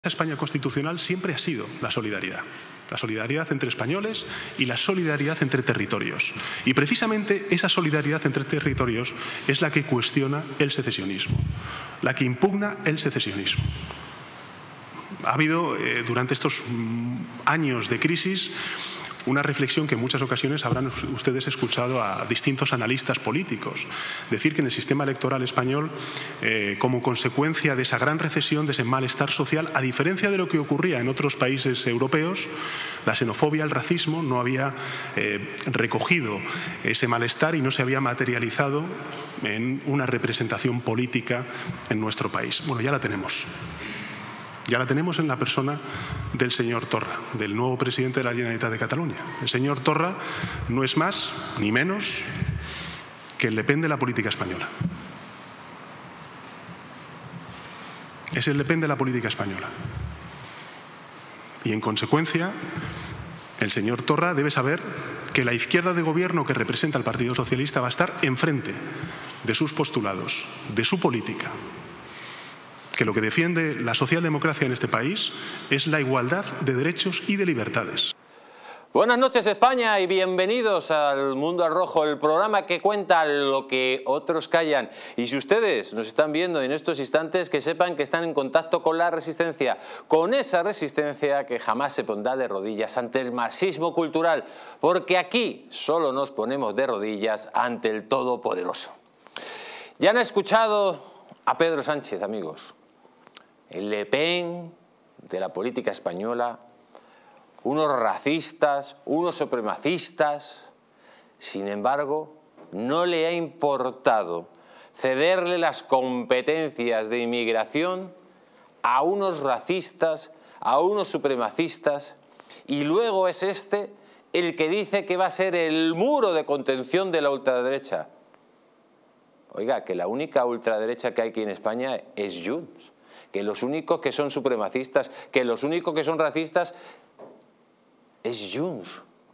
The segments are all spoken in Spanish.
España constitucional siempre ha sido la solidaridad entre españoles y la solidaridad entre territorios. Y precisamente esa solidaridad entre territorios es la que cuestiona el secesionismo, la que impugna el secesionismo. Ha habido durante estos años de crisis una reflexión que en muchas ocasiones habrán ustedes escuchado a distintos analistas políticos decir que en el sistema electoral español, como consecuencia de esa gran recesión, de ese malestar social, a diferencia de lo que ocurría en otros países europeos, la xenofobia, el racismo no había recogido ese malestar y no se había materializado en una representación política en nuestro país. Bueno, ya la tenemos. Ya la tenemos en la persona del señor Torra, del nuevo presidente de la Generalitat de Cataluña. El señor Torra no es más ni menos que el Le Pen de la política española. Es el Le Pen de la política española. Y en consecuencia, el señor Torra debe saber que la izquierda de gobierno que representa al Partido Socialista va a estar enfrente de sus postulados, de su política. Que lo que defiende la socialdemocracia en este país es la igualdad de derechos y de libertades. Buenas noches España y bienvenidos al Mundo al Rojo, el programa que cuenta lo que otros callan. Y si ustedes nos están viendo en estos instantes, que sepan que están en contacto con la resistencia, con esa resistencia que jamás se pondrá de rodillas ante el marxismo cultural, porque aquí solo nos ponemos de rodillas ante el Todopoderoso. Ya han escuchado a Pedro Sánchez, amigos. El Le Pen de la política española, unos racistas, unos supremacistas. Sin embargo, no le ha importado cederle las competencias de inmigración a unos racistas, a unos supremacistas, y luego es este el que dice que va a ser el muro de contención de la ultraderecha. Oiga, que la única ultraderecha que hay aquí en España es Junts. Que los únicos que son supremacistas, que los únicos que son racistas es Junts.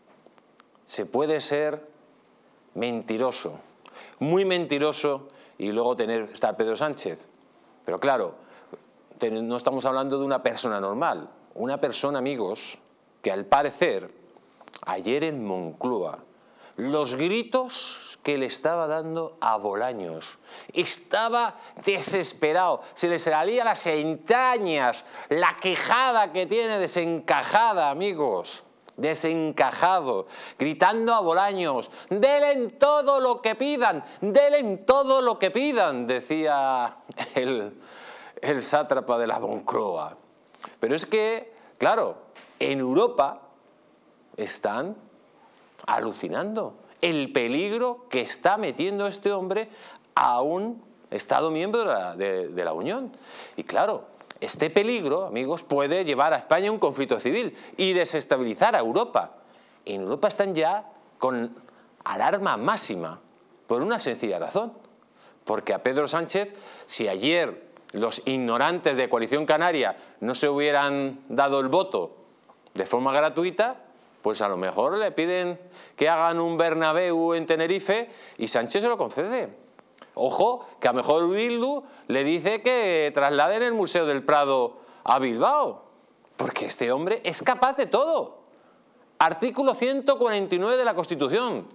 Se puede ser mentiroso, muy mentiroso, y luego estar Pedro Sánchez. Pero claro, no estamos hablando de una persona normal, una persona, amigos, que al parecer ayer en Moncloa los gritos que le estaba dando a Bolaños. Estaba desesperado, se le salía las entrañas, la quejada que tiene desencajada, amigos, desencajado, gritando a Bolaños, denle todo lo que pidan, denle todo lo que pidan, decía el sátrapa de la Moncloa. Pero es que, claro, en Europa están alucinando el peligro que está metiendo este hombre a un Estado miembro de la Unión. Y claro, este peligro, amigos, puede llevar a España a un conflicto civil y desestabilizar a Europa. En Europa están ya con alarma máxima por una sencilla razón. Porque a Pedro Sánchez, si ayer los ignorantes de Coalición Canaria no se hubieran dado el voto de forma gratuita, pues a lo mejor le piden que hagan un Bernabéu en Tenerife y Sánchez se lo concede. Ojo, que a lo mejor Bildu le dice que trasladen el Museo del Prado a Bilbao, porque este hombre es capaz de todo. Artículo 149 de la Constitución.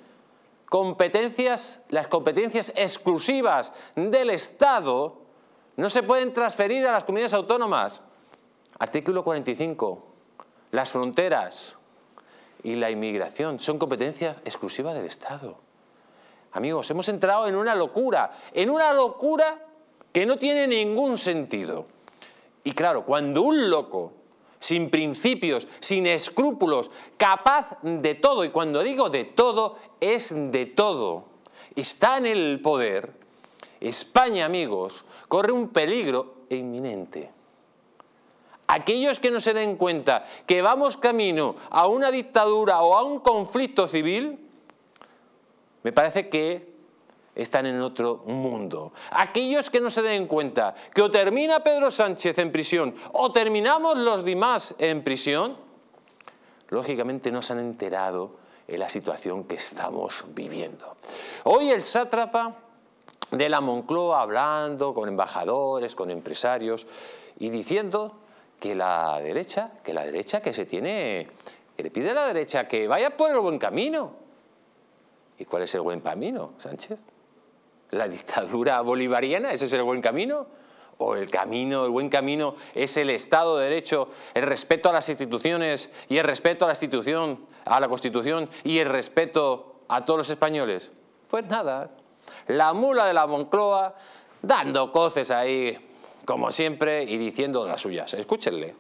Las competencias exclusivas del Estado no se pueden transferir a las comunidades autónomas. Artículo 45. Las fronteras y la inmigración son competencias exclusivas del Estado. Amigos, hemos entrado en una locura que no tiene ningún sentido. Y claro, cuando un loco, sin principios, sin escrúpulos, capaz de todo, y cuando digo de todo, es de todo, está en el poder, España, amigos, corre un peligro inminente. Aquellos que no se den cuenta que vamos camino a una dictadura o a un conflicto civil, me parece que están en otro mundo. Aquellos que no se den cuenta que o termina Pedro Sánchez en prisión o terminamos los demás en prisión, lógicamente no se han enterado en la situación que estamos viviendo. Hoy el sátrapa de la Moncloa hablando con embajadores, con empresarios y diciendo que la derecha que se tiene, que le pide a la derecha que vaya por el buen camino. ¿Y cuál es el buen camino, Sánchez? ¿La dictadura bolivariana? ¿Ese es el buen camino? ¿O el buen camino es el Estado de Derecho, el respeto a las instituciones y el respeto a la Constitución y el respeto a todos los españoles? Pues nada, la mula de la Moncloa dando coces ahí, como siempre, y diciendo las suyas. Escúchenle.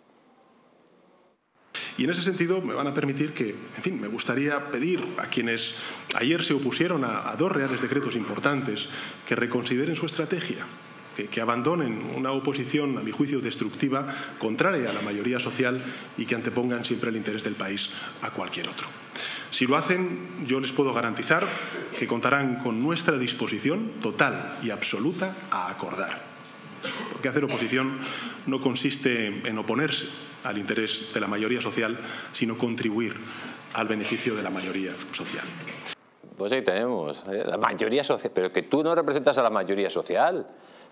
Y en ese sentido me van a permitir que, en fin, me gustaría pedir a quienes ayer se opusieron a dos reales decretos importantes que reconsideren su estrategia, que abandonen una oposición, a mi juicio, destructiva, contraria a la mayoría social y que antepongan siempre el interés del país a cualquier otro. Si lo hacen, yo les puedo garantizar que contarán con nuestra disposición total y absoluta a acordar. Porque hacer oposición no consiste en oponerse al interés de la mayoría social, sino contribuir al beneficio de la mayoría social. Pues ahí tenemos, la mayoría social, pero que tú no representas a la mayoría social,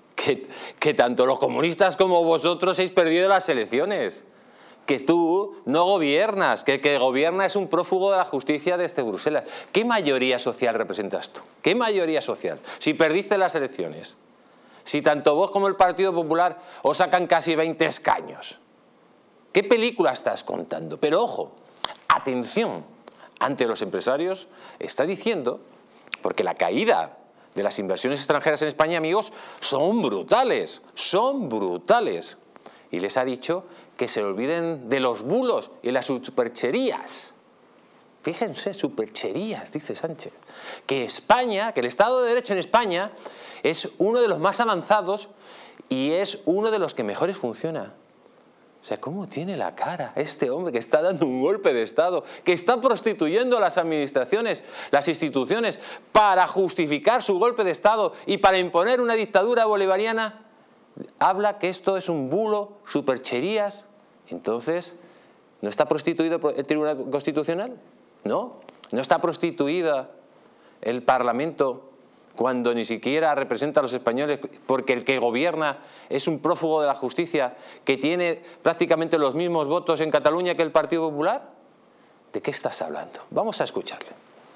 que tanto los comunistas como vosotros habéis perdido las elecciones, que tú no gobiernas, que el que gobierna es un prófugo de la justicia desde Bruselas. ¿Qué mayoría social representas tú? ¿Qué mayoría social? Si perdiste las elecciones, si tanto vos como el Partido Popular os sacan casi 20 escaños. ¿Qué película estás contando? Pero ojo, atención, ante los empresarios está diciendo, porque la caída de las inversiones extranjeras en España, amigos, son brutales, son brutales. Y les ha dicho que se olviden de los bulos y las supercherías. Fíjense, supercherías, dice Sánchez. Que España, que el Estado de Derecho en España es uno de los más avanzados y es uno de los que mejores funciona. O sea, ¿cómo tiene la cara este hombre que está dando un golpe de Estado, que está prostituyendo las administraciones, las instituciones, para justificar su golpe de Estado y para imponer una dictadura bolivariana? Habla que esto es un bulo, supercherías. Entonces, ¿no está prostituido el Tribunal Constitucional? ¿No? ¿No está prostituida el Parlamento cuando ni siquiera representa a los españoles, porque el que gobierna es un prófugo de la justicia que tiene prácticamente los mismos votos en Cataluña que el Partido Popular? ¿De qué estás hablando? Vamos a escucharle.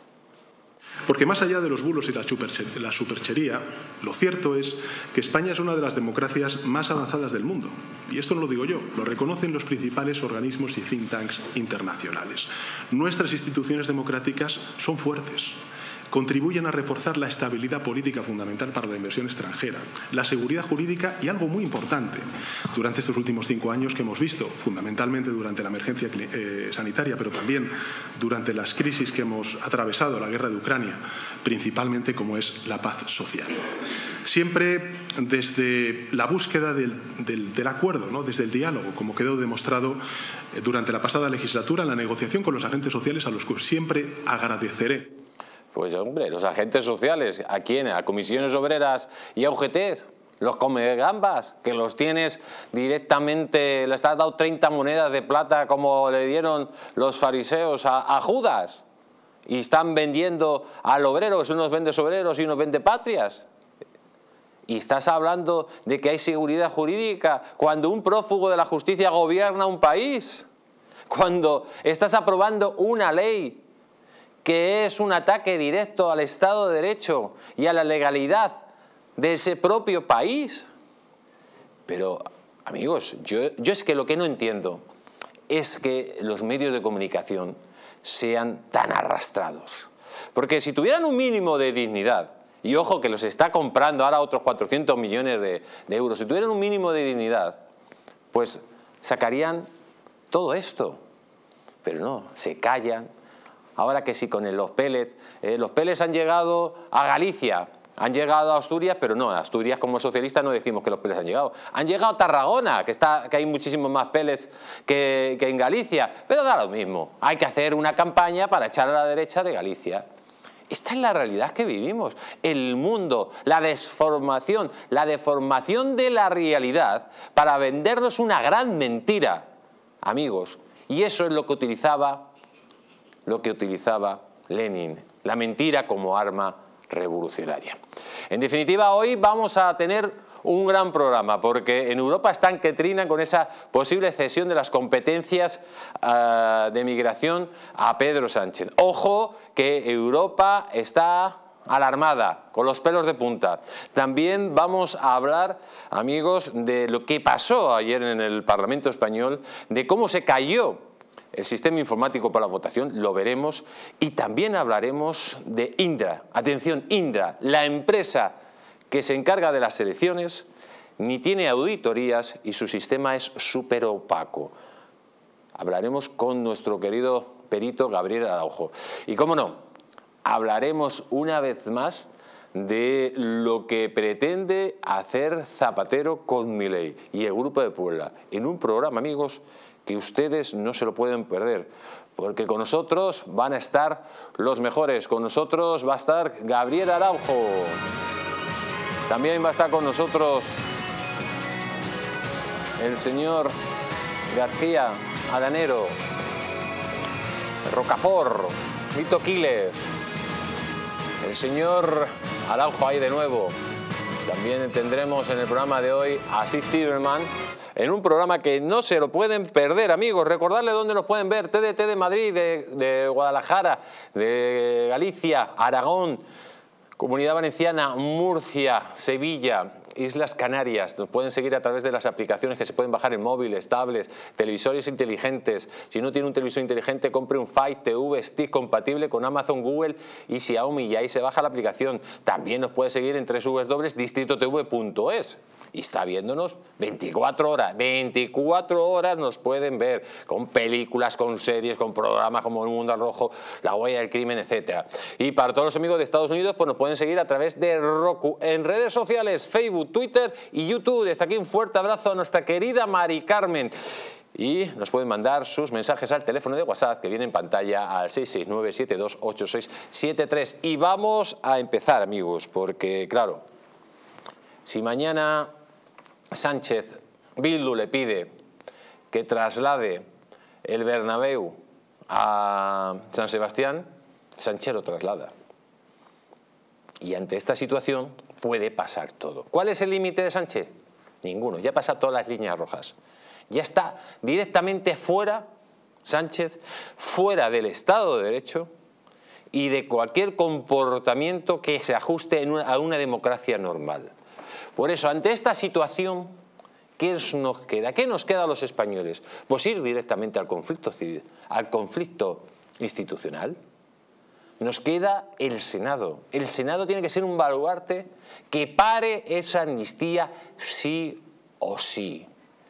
Porque más allá de los bulos y la superchería, lo cierto es que España es una de las democracias más avanzadas del mundo. Y esto no lo digo yo, lo reconocen los principales organismos y think tanks internacionales. Nuestras instituciones democráticas son fuertes, contribuyen a reforzar la estabilidad política fundamental para la inversión extranjera, la seguridad jurídica y algo muy importante durante estos últimos 5 años que hemos visto, fundamentalmente durante la emergencia sanitaria, pero también durante las crisis que hemos atravesado, la guerra de Ucrania, principalmente como es la paz social. Siempre desde la búsqueda del acuerdo, ¿no? Desde el diálogo, como quedó demostrado durante la pasada legislatura, en la negociación con los agentes sociales, a los que siempre agradeceré. Pues hombre, los agentes sociales, ¿a quién? ¿A comisiones obreras y a UGT? Los comegambas, que los tienes directamente, les has dado 30 monedas de plata como le dieron los fariseos a Judas, y están vendiendo al obrero, unos vende obreros y unos vende patrias. Y estás hablando de que hay seguridad jurídica cuando un prófugo de la justicia gobierna un país, cuando estás aprobando una ley que es un ataque directo al Estado de Derecho y a la legalidad de ese propio país. Pero, amigos, yo es que lo que no entiendo es que los medios de comunicación sean tan arrastrados. Porque si tuvieran un mínimo de dignidad, y ojo que los está comprando ahora otros 400 millones de euros, si tuvieran un mínimo de dignidad, pues sacarían todo esto. Pero no, se callan. Ahora que sí, con los pellets han llegado a Galicia, han llegado a Asturias, pero no, a Asturias como socialistas no decimos que los pellets han llegado. Han llegado a Tarragona, que hay muchísimos más pellets que en Galicia, pero da lo mismo. Hay que hacer una campaña para echar a la derecha de Galicia. Esta es la realidad que vivimos. El mundo, la deformación de la realidad para vendernos una gran mentira, amigos. Y eso es lo que utilizaba Lenin, la mentira como arma revolucionaria. En definitiva, hoy vamos a tener un gran programa, porque en Europa están que trinan con esa posible cesión de las competencias de migración a Pedro Sánchez. Ojo que Europa está alarmada, con los pelos de punta. También vamos a hablar, amigos, de lo que pasó ayer en el Parlamento español, de cómo se cayó el sistema informático para la votación, lo veremos, y también hablaremos de Indra. Atención, Indra, la empresa que se encarga de las elecciones, ni tiene auditorías y su sistema es súper opaco. Hablaremos con nuestro querido perito Gabriel Araujo. Y cómo no, hablaremos una vez más de lo que pretende hacer Zapatero con Milei y el Grupo de Puebla, en un programa, amigos, que ustedes no se lo pueden perder, porque con nosotros van a estar los mejores. Con nosotros va a estar Gabriel Araujo. También va a estar con nosotros el señor García Adanero, Rocafort, Vito Quiles, el señor Araujo ahí de nuevo. También tendremos en el programa de hoy a Sid Tiberman, en un programa que no se lo pueden perder, amigos. Recordarles dónde nos pueden ver: TDT de Madrid, de Guadalajara, de Galicia, Aragón, Comunidad Valenciana, Murcia, Sevilla, Islas Canarias. Nos pueden seguir a través de las aplicaciones que se pueden bajar en móviles, tablets, televisores inteligentes. Si no tiene un televisor inteligente, compre un Fire TV Stick compatible con Amazon, Google y Xiaomi, y ahí se baja la aplicación. También nos puede seguir en www.distritotv.es. Y está viéndonos 24 horas. 24 horas nos pueden ver, con películas, con series, con programas como El Mundo al Rojo, La Huella del Crimen, etc. Y para todos los amigos de Estados Unidos, pues nos pueden seguir a través de Roku, en redes sociales, Facebook, Twitter y YouTube. Desde aquí un fuerte abrazo a nuestra querida Mari Carmen. Y nos pueden mandar sus mensajes al teléfono de WhatsApp que viene en pantalla al 669-728673. Y vamos a empezar, amigos, porque claro, si mañana Sánchez, Bildu le pide que traslade el Bernabéu a San Sebastián, Sánchez lo traslada. Y ante esta situación puede pasar todo. ¿Cuál es el límite de Sánchez? Ninguno. Ya pasa todas las líneas rojas. Ya está directamente fuera, Sánchez, fuera del Estado de Derecho y de cualquier comportamiento que se ajuste a una democracia normal. Por eso, ante esta situación, ¿qué nos queda? ¿Qué nos queda a los españoles? Pues ir directamente al conflicto civil, al conflicto institucional. Nos queda el Senado. El Senado tiene que ser un baluarte que pare esa amnistía sí o sí.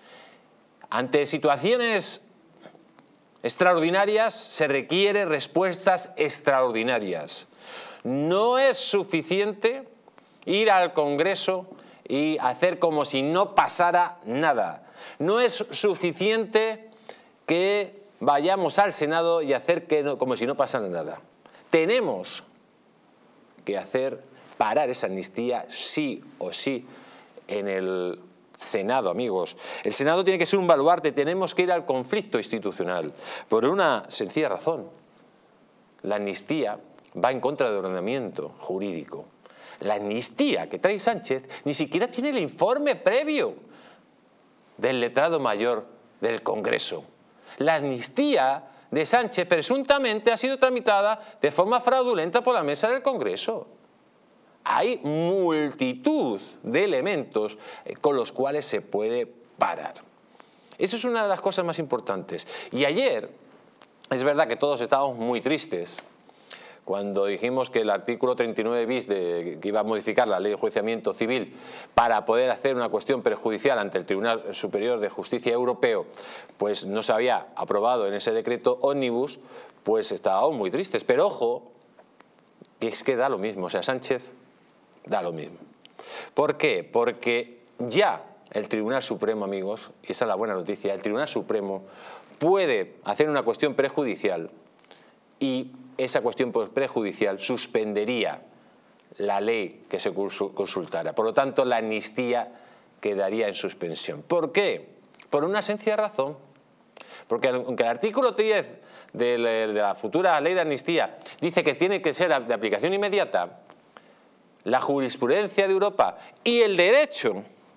Ante situaciones extraordinarias se requieren respuestas extraordinarias. No es suficiente ir al Congreso y hacer como si no pasara nada. No es suficiente que vayamos al Senado y hacer como si no pasara nada. Tenemos que hacer parar esa amnistía sí o sí en el Senado, amigos. El Senado tiene que ser un baluarte. Tenemos que ir al conflicto institucional por una sencilla razón. La amnistía va en contra del ordenamiento jurídico. La amnistía que trae Sánchez ni siquiera tiene el informe previo del letrado mayor del Congreso. La amnistía de Sánchez presuntamente ha sido tramitada de forma fraudulenta por la mesa del Congreso. Hay multitud de elementos con los cuales se puede parar. Eso es una de las cosas más importantes. Y ayer, es verdad que todos estábamos muy tristes cuando dijimos que el artículo 39 bis que iba a modificar la ley de enjuiciamiento civil para poder hacer una cuestión prejudicial ante el Tribunal Superior de Justicia Europeo, pues no se había aprobado en ese decreto ómnibus, pues estábamos muy tristes. Pero ojo, que es que da lo mismo, o sea, Sánchez da lo mismo. ¿Por qué? Porque ya el Tribunal Supremo, amigos, y esa es la buena noticia, el Tribunal Supremo puede hacer una cuestión prejudicial y esa cuestión prejudicial suspendería la ley que se consultara. Por lo tanto, la amnistía quedaría en suspensión. ¿Por qué? Por una sencilla razón. Porque aunque el artículo 10 de la futura ley de amnistía dice que tiene que ser de aplicación inmediata, la jurisprudencia de Europa y el derecho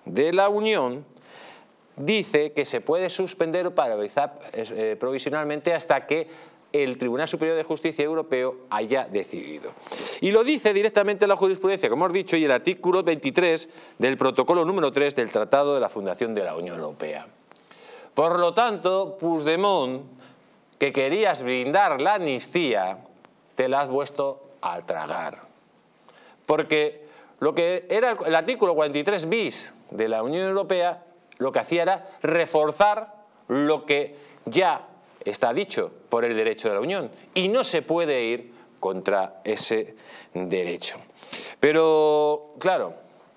de la Unión dice que se puede suspender o paralizar provisionalmente hasta que el Tribunal Superior de Justicia Europeo haya decidido. Y lo dice directamente la jurisprudencia, como hemos dicho, y el artículo 23 del protocolo número 3 del Tratado de la Fundación de la Unión Europea. Por lo tanto, Puigdemont, que querías brindar la amnistía, te la has vuelto a tragar. Porque lo que era el artículo 43 bis de la Unión Europea, lo que hacía era reforzar lo que ya está dicho por el derecho de la Unión, y no se puede ir contra ese derecho. Pero, claro,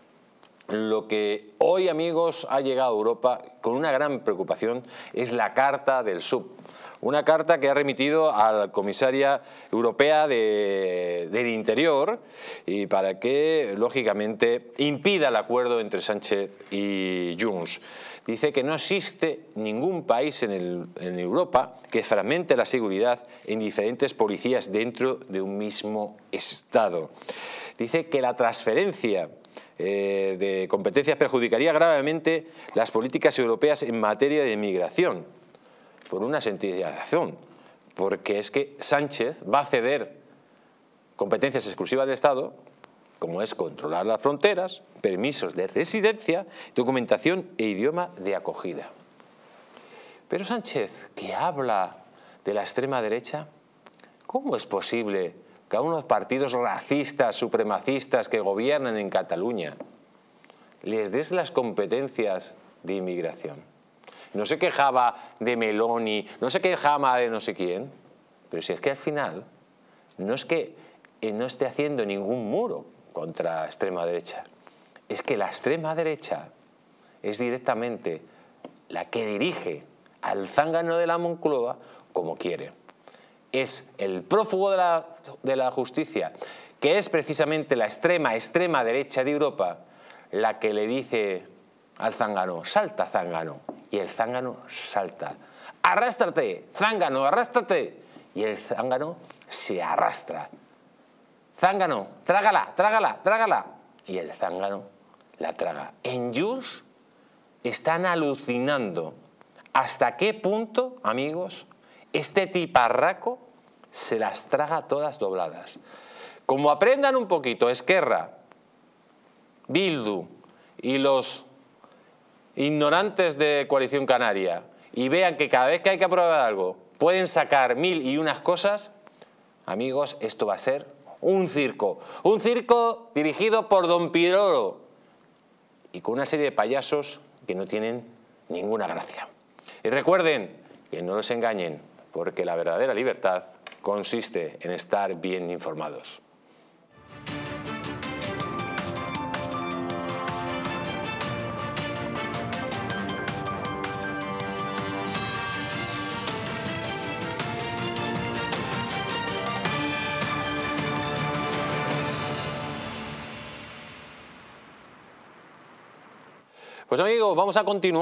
lo que hoy, amigos, ha llegado a Europa con una gran preocupación es la Carta del Sud. Una carta que ha remitido a la comisaria europea del Interior y para que, lógicamente, impida el acuerdo entre Sánchez y Junts. Dice que no existe ningún país en Europa que fragmente la seguridad en diferentes policías dentro de un mismo Estado. Dice que la transferencia de competencias perjudicaría gravemente las políticas europeas en materia de migración. Por una sencilla razón, porque es que Sánchez va a ceder competencias exclusivas del Estado, como es controlar las fronteras, permisos de residencia, documentación e idioma de acogida. Pero Sánchez, que habla de la extrema derecha, ¿cómo es posible que a unos partidos racistas, supremacistas que gobiernan en Cataluña les des las competencias de inmigración? No se quejaba de Meloni, no se quejaba de no sé quién, pero si es que al final no es que no esté haciendo ningún muro contra la extrema derecha, es que la extrema derecha es directamente la que dirige al zángano de la Moncloa como quiere. Es el prófugo de la justicia, que es precisamente la extrema derecha de Europa, la que le dice al zángano: salta, zángano. Y el zángano salta. Arrástrate, zángano, arrástrate. Y el zángano se arrastra. Zángano, trágala, trágala, trágala. Y el zángano la traga. En Junts están alucinando hasta qué punto, amigos, este tiparraco se las traga todas dobladas. Como aprendan un poquito Esquerra, Bildu y los ignorantes de Coalición Canaria y vean que cada vez que hay que aprobar algo pueden sacar 1001 cosas, amigos, esto va a ser un circo dirigido por Don Pirolo y con una serie de payasos que no tienen ninguna gracia. Y recuerden que no los engañen, porque la verdadera libertad consiste en estar bien informados. Pues amigos, vamos a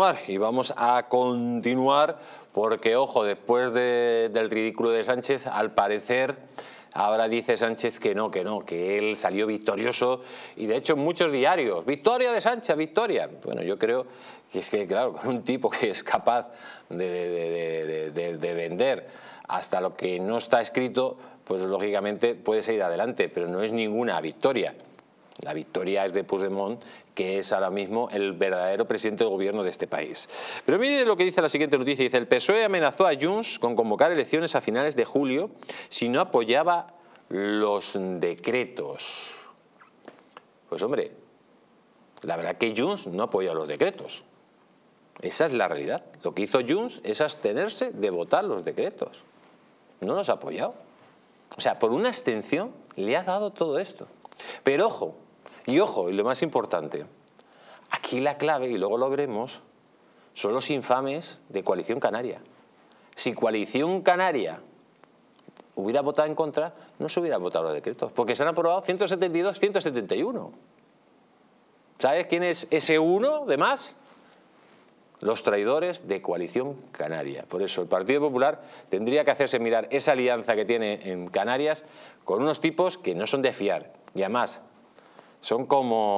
continuar porque, ojo, después del ridículo de Sánchez, al parecer, ahora dice Sánchez que no, que él salió victorioso y de hecho en muchos diarios, victoria de Sánchez, victoria. Bueno, yo creo que es que, claro, con un tipo que es capaz de vender hasta lo que no está escrito, pues lógicamente puede seguir adelante, pero no es ninguna victoria. La victoria es de Puigdemont, que es ahora mismo el verdadero presidente del gobierno de este país. Pero mire lo que dice la siguiente noticia. Dice: el PSOE amenazó a Junts con convocar elecciones a finales de julio si no apoyaba los decretos. Pues hombre, la verdad que Junts no apoya los decretos. Esa es la realidad. Lo que hizo Junts es abstenerse de votar los decretos. No los ha apoyado. O sea, por una abstención le ha dado todo esto. Pero ojo, y lo más importante, aquí la clave, y luego lo veremos, son los infames de Coalición Canaria. Si Coalición Canaria hubiera votado en contra, no se hubieran votado los decretos, porque se han aprobado 172, 171. ¿Sabes quién es ese uno de más? Los traidores de Coalición Canaria. Por eso el Partido Popular tendría que hacerse mirar esa alianza que tiene en Canarias con unos tipos que no son de fiar. Y además son como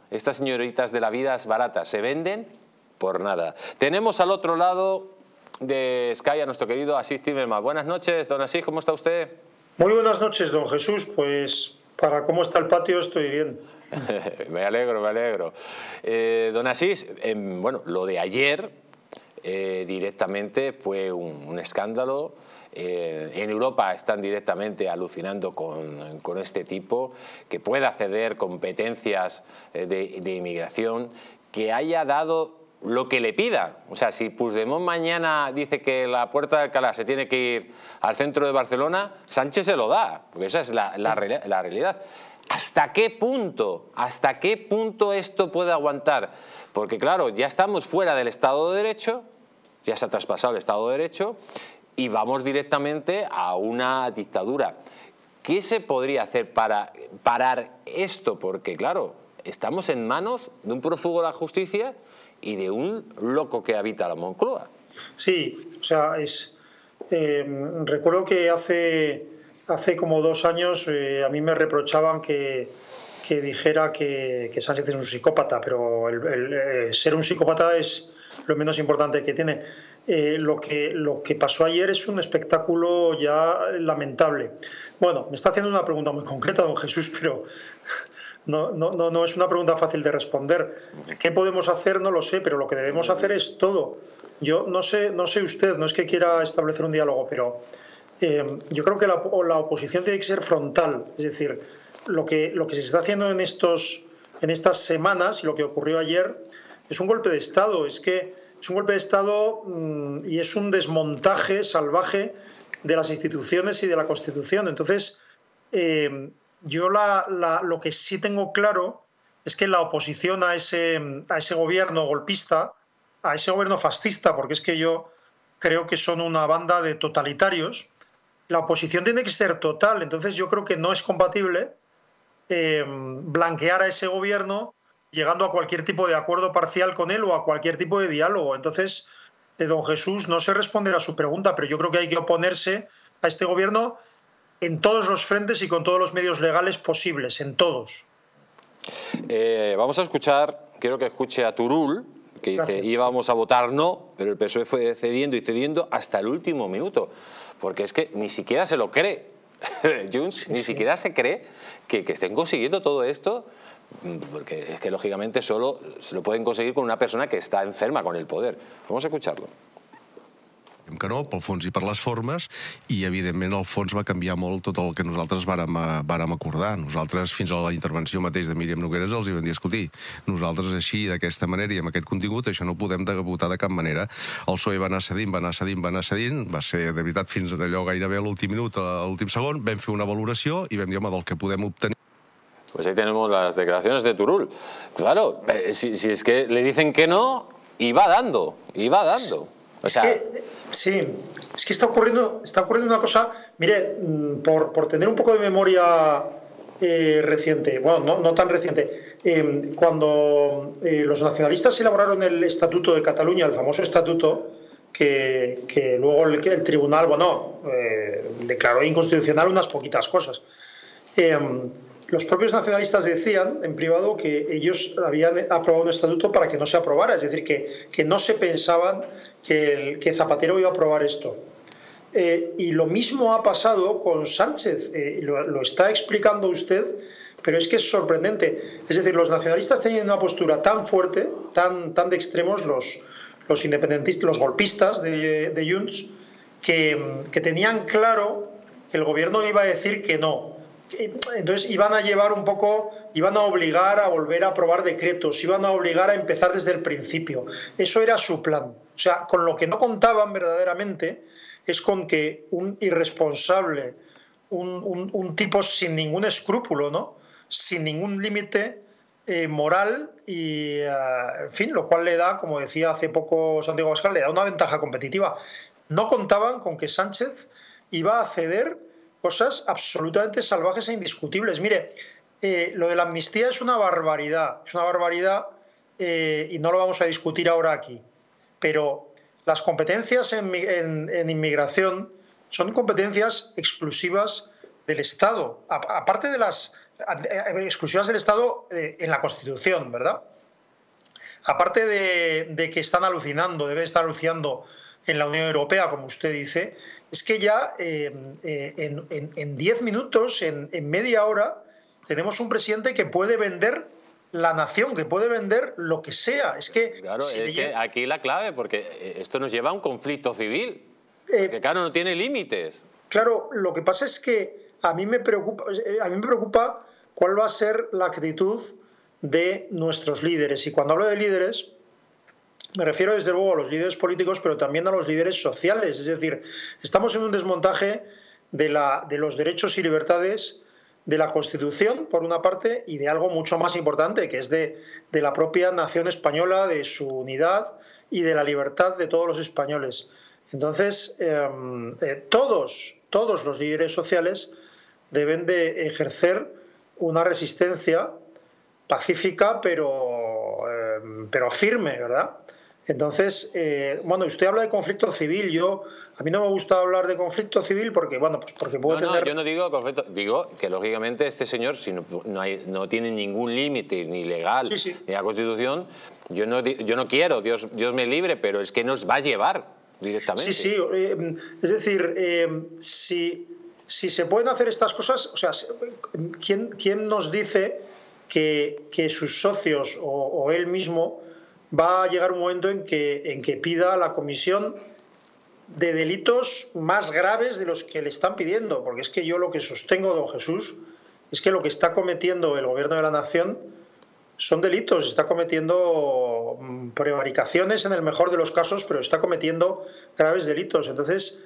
estas señoritas de la vida baratas se venden por nada. Tenemos al otro lado de Sky a nuestro querido Asís Timerman. Buenas noches, don Asís, ¿cómo está usted? Muy buenas noches, don Jesús. Pues para cómo está el patio estoy bien. Me alegro, me alegro. Don Asís, bueno, lo de ayer directamente fue un escándalo. En Europa están directamente alucinando con este tipo, que pueda ceder competencias de inmigración, que haya dado lo que le pida. O sea, si Puigdemont mañana dice que la Puerta de Alcalá se tiene que ir al centro de Barcelona, Sánchez se lo da, porque esa es la realidad. ¿Hasta qué punto esto puede aguantar? Porque claro, ya estamos fuera del Estado de Derecho, ya se ha traspasado el Estado de Derecho y vamos directamente a una dictadura. ¿Qué se podría hacer para parar esto? Porque claro, estamos en manos de un prófugo de la justicia y de un loco que habita la Moncloa. Sí, o sea, recuerdo que hace como 2 años a mí me reprochaban que dijera que Sánchez es un psicópata, pero el ser un psicópata es lo menos importante que tiene. Lo que pasó ayer es un espectáculo ya lamentable. Bueno, me está haciendo una pregunta muy concreta, don Jesús, pero no es una pregunta fácil de responder. ¿Qué podemos hacer? No lo sé, pero lo que debemos hacer es todo. Yo no sé usted, no es que quiera establecer un diálogo, pero yo creo que la oposición tiene que ser frontal. Es decir, lo que se está haciendo en estas semanas y lo que ocurrió ayer es un golpe de Estado. Es un golpe de Estado y es un desmontaje salvaje de las instituciones y de la Constitución. Entonces, yo lo que sí tengo claro es que la oposición a ese gobierno golpista, a ese gobierno fascista, porque es que yo creo que son una banda de totalitarios, la oposición tiene que ser total. Entonces yo creo que no es compatible blanquear a ese gobierno llegando a cualquier tipo de acuerdo parcial con él o a cualquier tipo de diálogo. Entonces, don Jesús, no sé responder a su pregunta, pero yo creo que hay que oponerse a este gobierno en todos los frentes y con todos los medios legales posibles, en todos. Vamos a escuchar, quiero que escuche a Turull, que dice: Gracias. Íbamos a votar no, pero el PSOE fue cediendo y cediendo hasta el último minuto, porque es que ni siquiera se lo cree. Junts ni siquiera se cree que estén consiguiendo todo esto, porque es que lógicamente solo se lo pueden conseguir con una persona que está enferma con el poder. Vamos a escucharlo. Que no, pel fons i per les formes, i evidentment el fons va canviar molt tot el que nosaltres vàrem acordar. Nosaltres, fins a la intervenció mateix de Míriam Nogueras, els hi vam dir: escolti, nosaltres així, d'aquesta manera i amb aquest contingut, això no ho podem votar de cap manera. El PSOE va anar cedint, va ser de veritat fins allò gairebé a l'últim minut, a l'últim segon, vam fer una valoració i vam dir: home, del que podem obtenir. Pues ahí tenemos las declaraciones de Turull. Claro, si es que le dicen que no, y va dando, y va dando. O sea, es que está ocurriendo una cosa. Mire, por tener un poco de memoria reciente, bueno, no tan reciente, cuando los nacionalistas elaboraron el Estatuto de Cataluña, el famoso estatuto, que luego el tribunal, declaró inconstitucional unas poquitas cosas. Los propios nacionalistas decían en privado que ellos habían aprobado un estatuto para que no se aprobara, es decir, que no se pensaban que Zapatero iba a aprobar esto. Y lo mismo ha pasado con Sánchez, lo está explicando usted, pero es que es sorprendente. Es decir, los nacionalistas tenían una postura tan fuerte, tan de extremos, los independentistas, los golpistas de Junts, que tenían claro que el gobierno iba a decir que no. Entonces iban a obligar a volver a aprobar decretos, iban a obligar a empezar desde el principio. Eso era su plan. O sea, con lo que no contaban verdaderamente es con que un irresponsable, un tipo sin ningún escrúpulo, ¿no?, sin ningún límite moral y, en fin, lo cual le da, como decía hace poco Santiago Abascal, le da una ventaja competitiva. No contaban con que Sánchez iba a ceder cosas absolutamente salvajes e indiscutibles. Mire, lo de la amnistía es una barbaridad y no lo vamos a discutir ahora aquí. Pero las competencias en inmigración son competencias exclusivas del Estado. Aparte de las exclusivas del Estado en la Constitución, ¿verdad? Aparte de que están alucinando, deben estar alucinando en la Unión Europea, como usted dice, es que ya en 10 minutos, en media hora, tenemos un presidente que puede vender la nación, que puede vender lo que sea. Es que, claro, es que aquí la clave, porque esto nos lleva a un conflicto civil, que claro, no tiene límites. Claro, lo que pasa es que a mí me preocupa cuál va a ser la actitud de nuestros líderes. Y cuando hablo de líderes, me refiero desde luego a los líderes políticos, pero también a los líderes sociales. Es decir, estamos en un desmontaje de los derechos y libertades de la Constitución, por una parte, y de algo mucho más importante, que es de la propia nación española, de su unidad y de la libertad de todos los españoles. Entonces, todos los líderes sociales deben de ejercer una resistencia pacífica, pero firme, ¿verdad? Entonces, bueno, usted habla de conflicto civil. A mí no me gusta hablar de conflicto civil porque, bueno, pues porque puede tener... No, yo no digo conflicto, digo que lógicamente este señor, si no tiene ningún límite ni legal ni la Constitución, yo no quiero, Dios me libre, pero es que nos va a llevar directamente. Sí, es decir, si se pueden hacer estas cosas, o sea, ¿quién nos dice que sus socios o él mismo va a llegar un momento en que pida la comisión de delitos más graves de los que le están pidiendo? Porque es que yo lo que sostengo, don Jesús, es que lo que está cometiendo el gobierno de la nación son delitos. Está cometiendo prevaricaciones en el mejor de los casos, pero está cometiendo graves delitos. Entonces,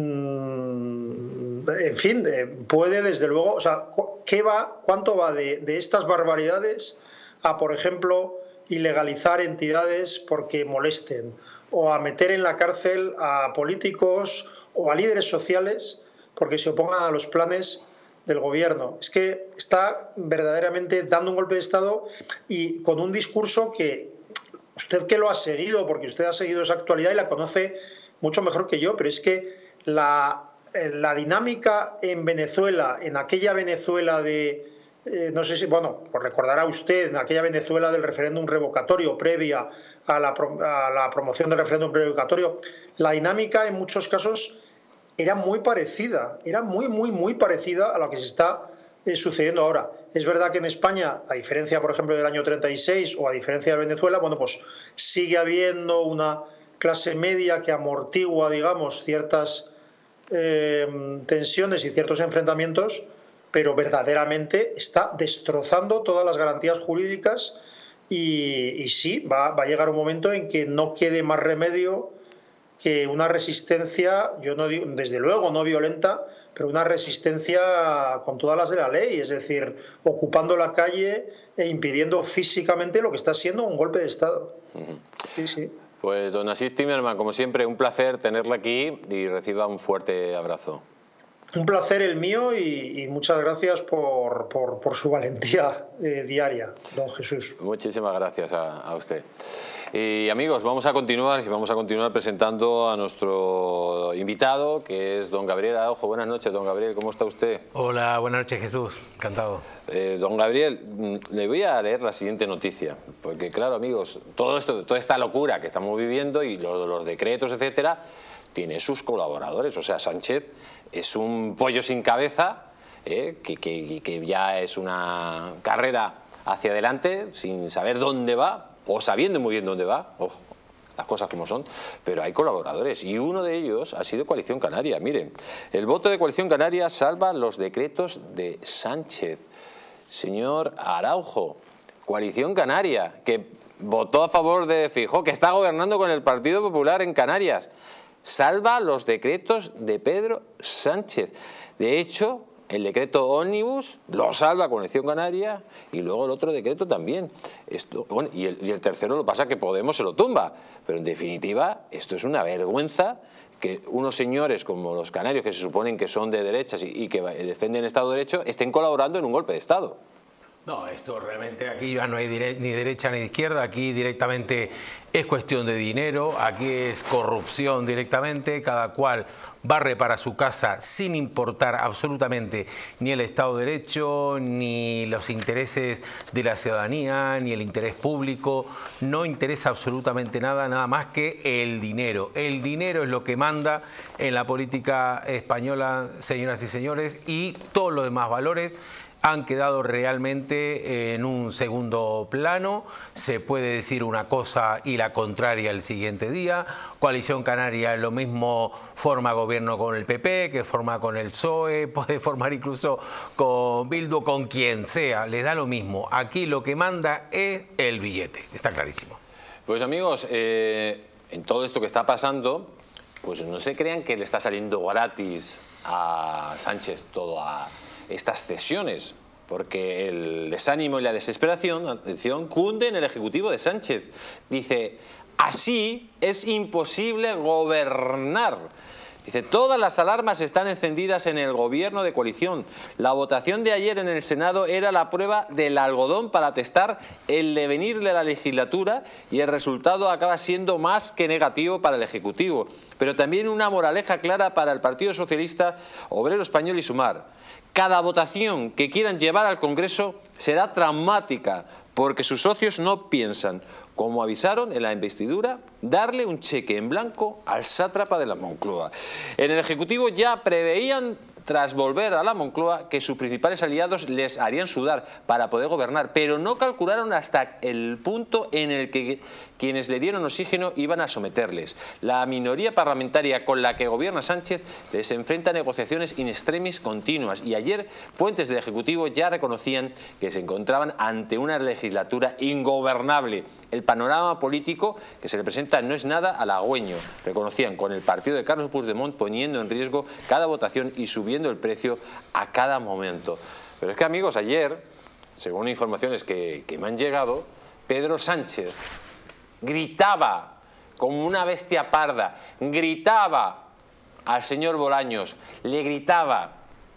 en fin, puede desde luego, o sea, ¿cuánto va de estas barbaridades a, por ejemplo, ilegalizar entidades porque molesten, o a meter en la cárcel a políticos o a líderes sociales porque se opongan a los planes del gobierno? Es que está verdaderamente dando un golpe de Estado, y con un discurso que usted, que lo ha seguido, porque usted ha seguido esa actualidad y la conoce mucho mejor que yo, pero es que la dinámica en Venezuela, en aquella Venezuela de... no sé si, bueno, pues recordará usted, en aquella Venezuela del referéndum revocatorio, previa a la promoción del referéndum revocatorio, la dinámica en muchos casos era muy parecida, era muy parecida a lo que se está sucediendo ahora. Es verdad que en España, a diferencia, por ejemplo, del año 36 o a diferencia de Venezuela, bueno, pues sigue habiendo una clase media que amortigua, digamos, ciertas tensiones y ciertos enfrentamientos, pero verdaderamente está destrozando todas las garantías jurídicas, y sí, va a llegar un momento en que no quede más remedio que una resistencia, yo no digo, desde luego no violenta, pero una resistencia con todas las de la ley, es decir, ocupando la calle e impidiendo físicamente lo que está siendo un golpe de Estado. Sí. Pues don Asís Timerman, como siempre, un placer tenerla aquí, y reciba un fuerte abrazo. Un placer el mío, y muchas gracias por su valentía diaria, don Jesús. Muchísimas gracias a usted. Y amigos, vamos a continuar presentando a nuestro invitado, que es don Gabriel Araujo. Buenas noches, don Gabriel, ¿cómo está usted? Hola, buenas noches, Jesús, encantado. Don Gabriel, le voy a leer la siguiente noticia, porque claro, amigos, toda esta locura que estamos viviendo y los decretos, etcétera, tiene sus colaboradores. O sea, Sánchez es un pollo sin cabeza, que ya es una carrera hacia adelante sin saber dónde va, o sabiendo muy bien dónde va, ojo, las cosas como son, pero hay colaboradores, y uno de ellos ha sido Coalición Canaria. Miren, el voto de Coalición Canaria salva los decretos de Sánchez. Señor Araujo, Coalición Canaria, que votó a favor de Feijóo, que está gobernando con el Partido Popular en Canarias, salva los decretos de Pedro Sánchez. De hecho, el decreto ómnibus lo salva Coalición Canaria, y luego el otro decreto también. Bueno, y el tercero lo pasa que Podemos se lo tumba. Pero en definitiva, esto es una vergüenza que unos señores como los canarios, que se suponen que son de derechas y que defienden el Estado de Derecho, estén colaborando en un golpe de Estado. No, esto realmente aquí ya no hay ni derecha ni izquierda, aquí directamente es cuestión de dinero, aquí es corrupción directamente, cada cual barre para su casa sin importar absolutamente ni el Estado de Derecho, ni los intereses de la ciudadanía, ni el interés público, no interesa absolutamente nada, nada más que el dinero. El dinero es lo que manda en la política española, señoras y señores, y todos los demás valores han quedado realmente en un segundo plano. Se puede decir una cosa y la contraria el siguiente día. Coalición Canaria lo mismo forma gobierno con el PP, que forma con el PSOE, puede formar incluso con Bildu, con quien sea, les da lo mismo. Aquí lo que manda es el billete, está clarísimo. Pues amigos, en todo esto que está pasando, pues no se crean que le está saliendo gratis a Sánchez toda estas cesiones, porque el desánimo y la desesperación, atención, cunde en el Ejecutivo de Sánchez. Dice, así es imposible gobernar. Dice, todas las alarmas están encendidas en el gobierno de coalición. La votación de ayer en el Senado era la prueba del algodón para testar el devenir de la legislatura y el resultado acaba siendo más que negativo para el Ejecutivo, pero también una moraleja clara para el Partido Socialista Obrero Español y Sumar. Cada votación que quieran llevar al Congreso será traumática porque sus socios no piensan, como avisaron en la investidura, darle un cheque en blanco al sátrapa de la Moncloa. En el Ejecutivo ya preveían, tras volver a la Moncloa, que sus principales aliados les harían sudar para poder gobernar, pero no calcularon hasta el punto en el que quienes le dieron oxígeno iban a someterles. La minoría parlamentaria con la que gobierna Sánchez les enfrenta a negociaciones in extremis continuas y ayer fuentes del Ejecutivo ya reconocían que se encontraban ante una legislatura ingobernable. El panorama político que se le presenta no es nada halagüeño, reconocían, con el partido de Carlos Puigdemont poniendo en riesgo cada votación y subiendo el precio a cada momento. Pero es que amigos, ayer, según informaciones que me han llegado, Pedro Sánchez gritaba como una bestia parda, gritaba al señor Bolaños, le gritaba,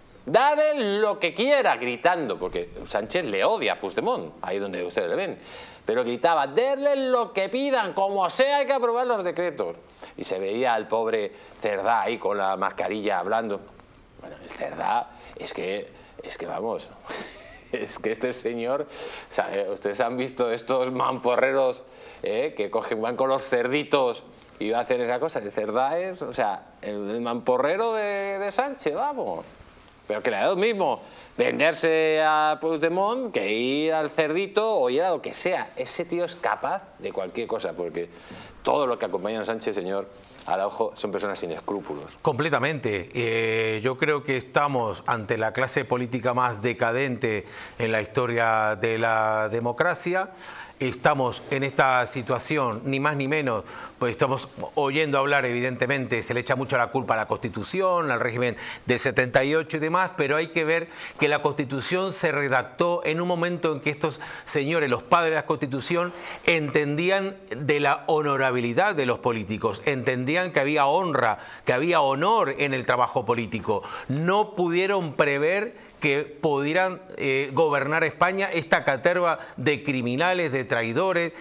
dale lo que quiera, gritando, porque Sánchez le odia a Puigdemont, ahí donde ustedes le ven, pero gritaba, denle lo que pidan, como sea hay que aprobar los decretos. Y se veía al pobre Cerdá ahí con la mascarilla hablando. Bueno, el Cerdá es que vamos, es que este señor, o sea, ustedes han visto estos mamporreros que van con los cerditos y hacen esa cosa. El Cerdá es, o sea, el mamporrero de Sánchez, vamos. Pero que le da lo mismo venderse a Puigdemont que ir al cerdito o ir a lo que sea. Ese tío es capaz de cualquier cosa, porque todo lo que acompaña a Sánchez, señor Araujo, son personas sin escrúpulos. Completamente. Yo creo que estamos ante la clase política más decadente en la historia de la democracia. Estamos en esta situación, ni más ni menos, pues estamos oyendo hablar, evidentemente, se le echa mucho la culpa a la Constitución, al régimen del 78 y demás, pero hay que ver que la Constitución se redactó en un momento en que estos señores, los padres de la Constitución, entendían de la honorabilidad de los políticos, entendían que había honra, que había honor en el trabajo político. No pudieron prever que pudieran gobernar España esta caterva de criminales, de traidores,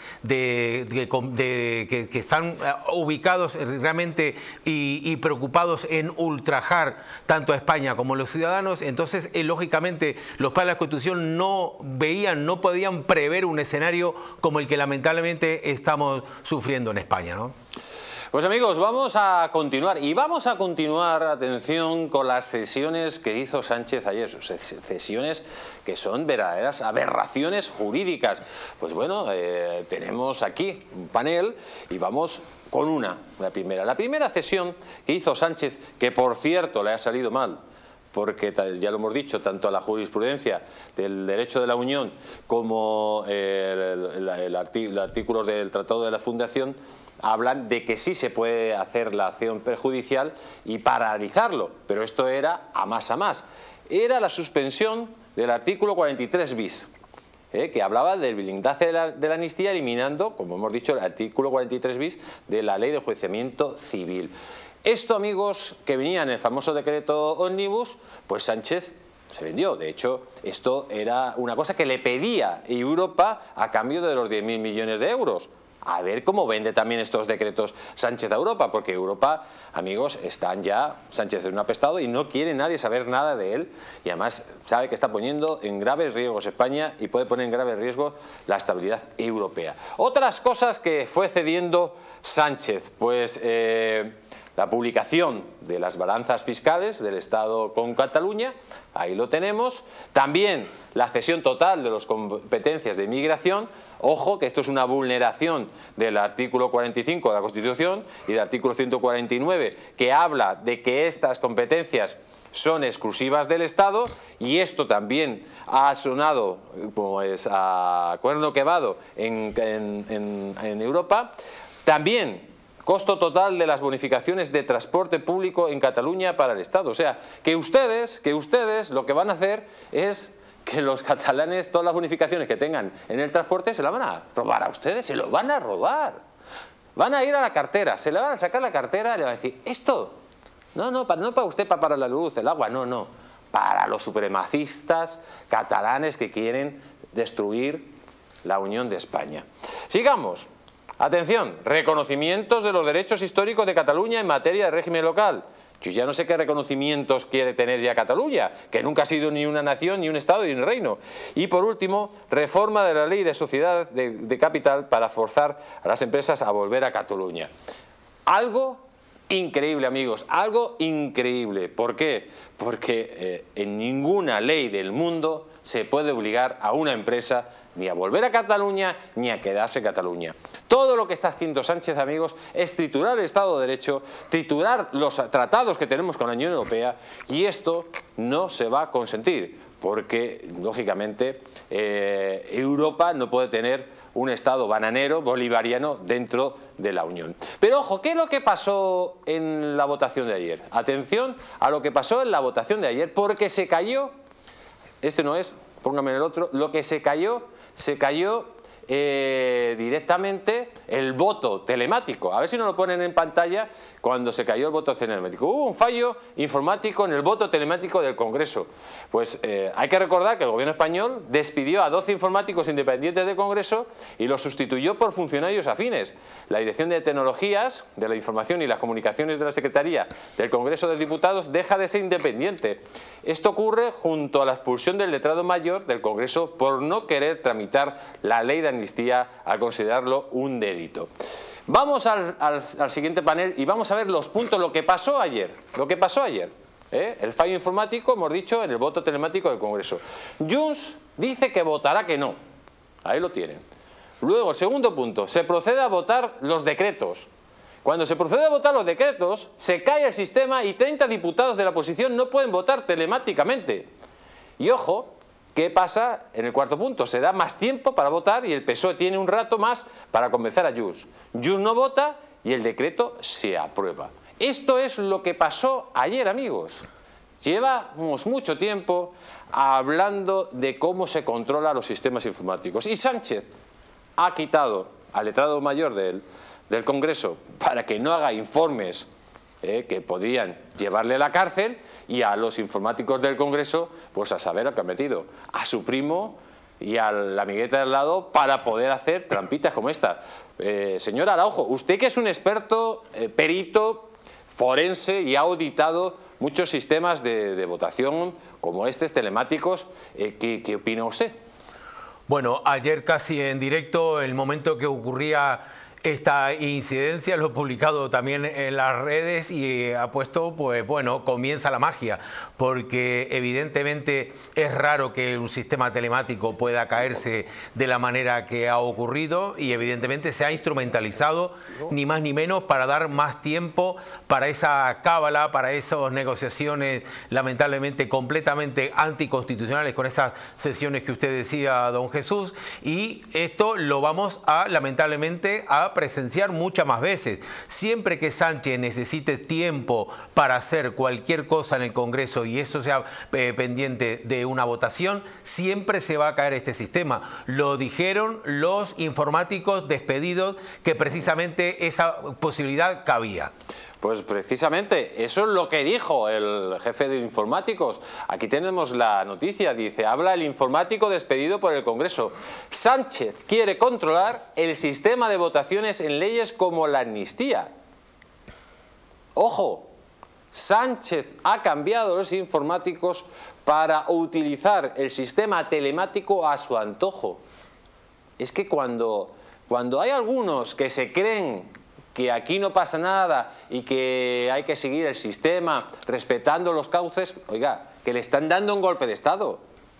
que están ubicados realmente y preocupados en ultrajar tanto a España como a los ciudadanos. Entonces, lógicamente, los padres de la Constitución no podían prever un escenario como el que lamentablemente estamos sufriendo en España, ¿no? Pues amigos, vamos a continuar atención, con las cesiones que hizo Sánchez ayer, cesiones que son verdaderas aberraciones jurídicas. Pues bueno, tenemos aquí un panel y vamos con la primera. La primera cesión que hizo Sánchez, que por cierto le ha salido mal, porque ya lo hemos dicho, tanto la jurisprudencia del derecho de la Unión como el artículo del Tratado de la Fundación hablan de que sí se puede hacer la acción perjudicial y paralizarlo, pero esto era a más. Era la suspensión del artículo 43 bis, que hablaba del blindaje de la amnistía, eliminando, como hemos dicho, el artículo 43 bis de la Ley de Enjuiciamiento Civil. Esto, amigos, que venía en el famoso decreto Ómnibus, pues Sánchez se vendió. De hecho, esto era una cosa que le pedía Europa a cambio de los 10.000 millones de euros. A ver cómo vende también estos decretos Sánchez a Europa, porque Europa, amigos, están ya, Sánchez es un apestado y no quiere nadie saber nada de él, y además sabe que está poniendo en graves riesgos España y puede poner en grave riesgo la estabilidad europea. Otras cosas que fue cediendo Sánchez, pues la publicación de las balanzas fiscales del Estado con Cataluña, ahí lo tenemos. También la cesión total de las competencias de inmigración. Ojo, que esto es una vulneración del artículo 45 de la Constitución y del artículo 149, que habla de que estas competencias son exclusivas del Estado, y esto también ha sonado pues, a cuerno quemado en Europa. También costo total de las bonificaciones de transporte público en Cataluña para el Estado. O sea, que ustedes lo que van a hacer es que los catalanes, todas las bonificaciones que tengan en el transporte, se las van a robar a ustedes, se lo van a robar. Van a ir a la cartera, se le van a sacar la cartera y le van a decir, esto, no para usted para pagar la luz, el agua, no, para los supremacistas catalanes que quieren destruir la Unión de España. Sigamos. Atención, reconocimientos de los derechos históricos de Cataluña en materia de régimen local. Yo ya no sé qué reconocimientos quiere tener ya Cataluña, que nunca ha sido ni una nación, ni un Estado, ni un reino. Y por último, reforma de la ley de sociedad de capital para forzar a las empresas a volver a Cataluña. Algo increíble, amigos, algo increíble. ¿Por qué? Porque en ninguna ley del mundo se puede obligar a una empresa ni a volver a Cataluña ni a quedarse en Cataluña. Todo lo que está haciendo Sánchez, amigos, es triturar el Estado de Derecho, triturar los tratados que tenemos con la Unión Europea, y esto no se va a consentir, porque, lógicamente, Europa no puede tener un Estado bananero, bolivariano, dentro de la Unión. Pero ojo, ¿qué es lo que pasó en la votación de ayer? Atención a lo que pasó en la votación de ayer, porque se cayó, este no es, póngame en el otro, lo que se cayó directamente el voto telemático. A ver si nos lo ponen en pantalla cuando se cayó el voto telemático. Hubo un fallo informático en el voto telemático del Congreso. Pues hay que recordar que el gobierno español despidió a 12 informáticos independientes del Congreso y los sustituyó por funcionarios afines. La Dirección de Tecnologías de la Información y las Comunicaciones de la Secretaría del Congreso de Diputados deja de ser independiente. Esto ocurre junto a la expulsión del letrado mayor del Congreso por no querer tramitar la ley de amnistía al considerarlo un delito. Vamos al siguiente panel y vamos a ver los puntos, lo que pasó ayer. El fallo informático, hemos dicho, en el voto telemático del Congreso. Junts dice que votará que no. Ahí lo tienen. Luego, el segundo punto, se procede a votar los decretos. Cuando se procede a votar los decretos, se cae el sistema y 30 diputados de la oposición no pueden votar telemáticamente. Y ojo, ¿qué pasa en el cuarto punto? Se da más tiempo para votar y el PSOE tiene un rato más para convencer a Junts. Junts no vota y el decreto se aprueba. Esto es lo que pasó ayer, amigos. Llevamos mucho tiempo hablando de cómo se controlan los sistemas informáticos. Y Sánchez ha quitado al letrado mayor del Congreso para que no haga informes que podrían llevarle a la cárcel, y a los informáticos del Congreso, pues a saber lo que han metido a su primo y a la amigueta del lado para poder hacer trampitas como esta. Señor Araujo, usted que es un experto, perito, forense y ha auditado muchos sistemas de votación como estos telemáticos, ¿qué opina usted? Bueno, ayer casi en directo, el momento que ocurría esta incidencia, lo he publicado también en las redes y ha puesto, pues bueno, comienza la magia, porque evidentemente es raro que un sistema telemático pueda caerse de la manera que ha ocurrido, y evidentemente se ha instrumentalizado ni más ni menos para dar más tiempo para esa cábala, para esas negociaciones lamentablemente completamente anticonstitucionales con esas sesiones que usted decía, don Jesús, y esto lo vamos a lamentablemente a presenciar muchas más veces. Siempre que Sánchez necesite tiempo para hacer cualquier cosa en el Congreso y eso sea pendiente de una votación, siempre se va a caer este sistema. Lo dijeron los informáticos despedidos, que precisamente esa posibilidad cabía. Pues precisamente eso es lo que dijo el jefe de informáticos. Aquí tenemos la noticia, dice, habla el informático despedido por el Congreso. Sánchez quiere controlar el sistema de votaciones en leyes como la amnistía. Ojo, Sánchez ha cambiado los informáticos para utilizar el sistema telemático a su antojo. Es que cuando hay algunos que se creen que aquí no pasa nada y que hay que seguir el sistema respetando los cauces, oiga, que le están dando un golpe de Estado,